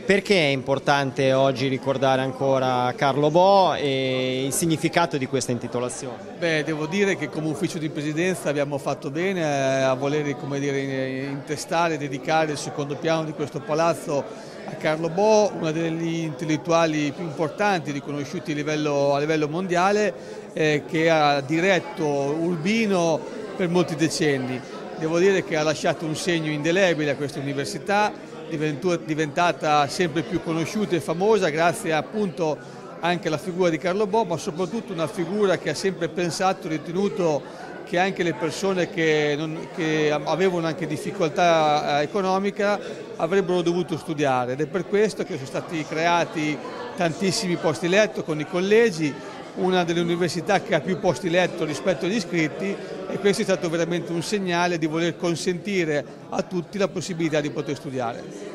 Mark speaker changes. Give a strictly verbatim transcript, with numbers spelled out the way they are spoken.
Speaker 1: Perché è importante oggi ricordare ancora Carlo Bo e il significato di questa intitolazione?
Speaker 2: Beh, devo dire che come ufficio di presidenza abbiamo fatto bene a voler, come dire, intestare e dedicare il secondo piano di questo palazzo a Carlo Bo, uno degli intellettuali più importanti riconosciuti a livello, a livello mondiale, eh, che ha diretto Urbino per molti decenni. Devo dire che ha lasciato un segno indelebile a questa università, diventata sempre più conosciuta e famosa grazie appunto anche alla figura di Carlo Bo, ma soprattutto una figura che ha sempre pensato e ritenuto che anche le persone che, non, che avevano anche difficoltà economica avrebbero dovuto studiare, ed è per questo che sono stati creati tantissimi posti letto con i collegi, una delle università che ha più posti letto rispetto agli iscritti, e questo è stato veramente un segnale di voler consentire a tutti la possibilità di poter studiare.